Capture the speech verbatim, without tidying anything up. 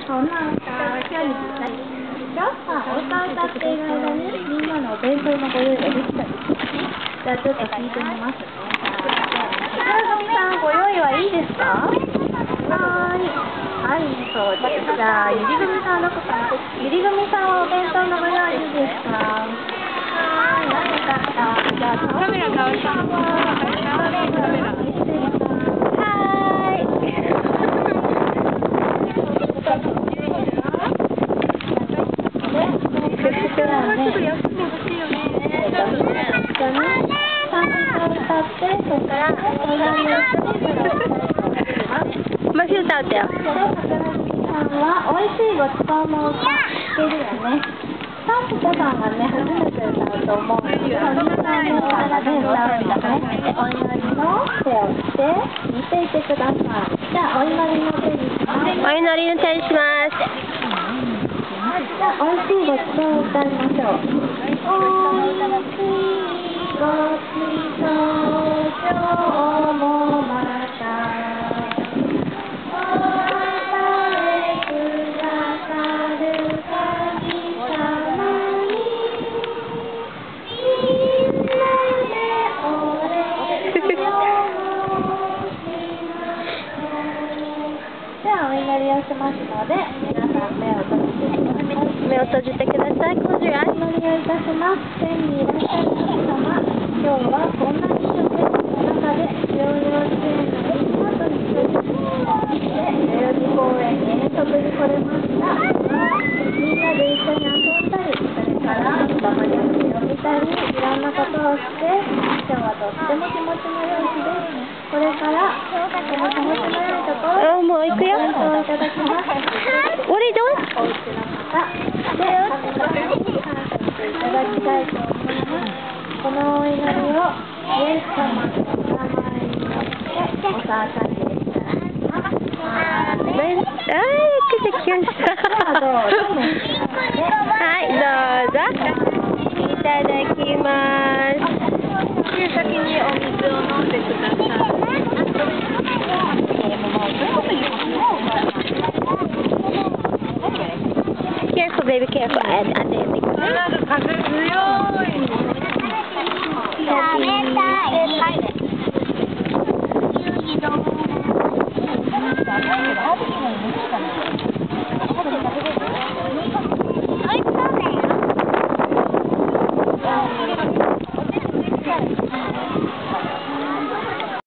そんな歌、今日にぴったりでしょ。まあ、お歌を歌っている間にみんなのお弁当のご用意ができたりしてね。じゃあちょっと聞いてみますね。桜上さん、ご用意はいいですか？はーい。はい、そうです。じゃあ、ゆり組さんどこかな？ゆり組さんはお弁当のご用意いいですか？はーい、なんよかった。じゃあ、 カメラ倒したの。カメラ。マシュータ歌よ。 さんは美味しいごちそうの歌してるよね。サンポさんがね、初めて歌うと思うので、お兄さんの歌がね、歌うんだね。お祈りの手をして見ていてください。じゃあ、お祈りの手にします。 お祈りの手にします。 じゃあ、美味しいごちそうを歌いましょう。美味しいごちそう今日もまたではお祈りをしますので、皆さん目を閉じてください。 目を閉じてください。Close your eyes. お祈りをいたします。天にいらっしゃる神様、今日はこんなにの中で療養支援のみんなと一緒に代々木公園に遠足に来れました。みんなで一緒に遊んだり、それからたまに海を見たり、いろんなことをして、今日はとっても気持ちの良い日です。これからこの気持ちの良いところ、 あ、もう行くよ。 お弁当をいただきます。 What are you doing? お家の方で、神様に感謝していただきたいと思います。このお祈りをイエス様のお名前によってお捧げいたします。 あー、くじきました。はい、どうぞ。いただきます。 先にお水を飲んでください。